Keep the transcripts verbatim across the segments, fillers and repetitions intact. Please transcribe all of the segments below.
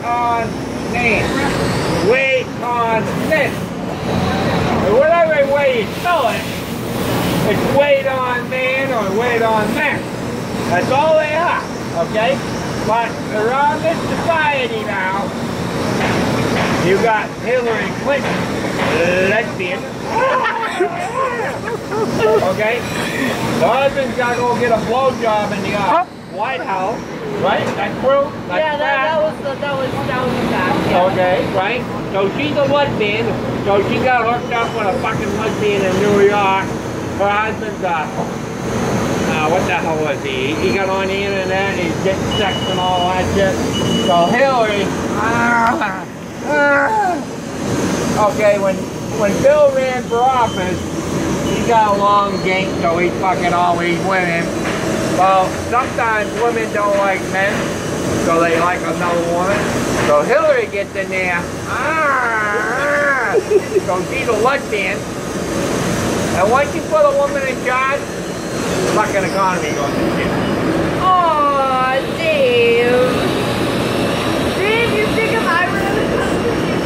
on man. Wait on men. Whatever way you spell it, it's wait on man or wait on men. That's all they are, okay? But around this society now, you got Hillary Clinton, lesbian. Okay? The husband's got to go get a blowjob in the uh, White House, right? That's true? That's yeah, that, that was the, that was that was the fact. Yeah. Okay, right? So she's a lesbian, so she got hooked up with a fucking lesbian in New York. Her husband's uh, uh what the hell was he? He got on the internet and he's getting sex and all that shit. So Hillary, ah, ah, okay, when when Bill ran for office, he got a long gait, so he's fucking always with him. Well, sometimes women don't like men, so they like another woman. So Hillary gets in there, ah, so she's a lesbian. And once you put a woman in charge, the fucking economy goes to shit. Aww, Dave. Dave, you think if I were in the country,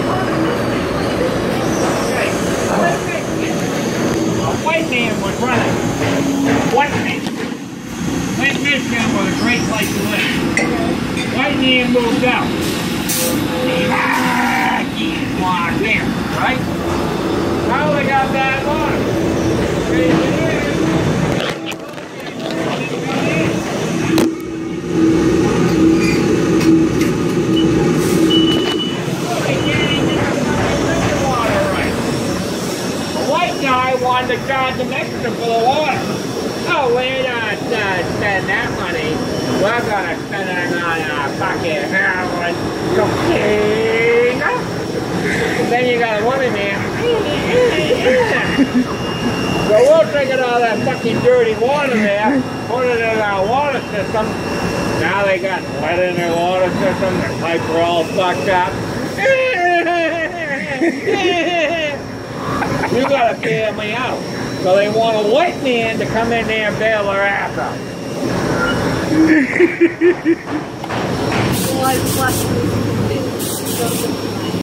Okay, let's say a white man was running. White man. Lake Michigan was a great place to live. White man moved out. He's locked in, right? Now they got that water. Wanted to charge them extra for the water. Oh, we're not uh, spend that money. We're gonna spend it on uh, fucking heroin, cocaine. And then you got a woman there. So we'll take it all that fucking dirty water there, put it in our water system. Now they got lead in their water system. Their pipes are all fucked up. You gotta bail me out. So they want a white man to come in there and bail their ass out. well, I